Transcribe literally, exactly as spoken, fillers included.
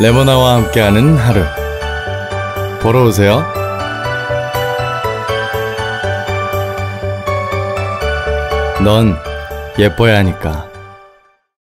레모나와 함께하는 하루 보러 오세요. 넌 예뻐야 하니까.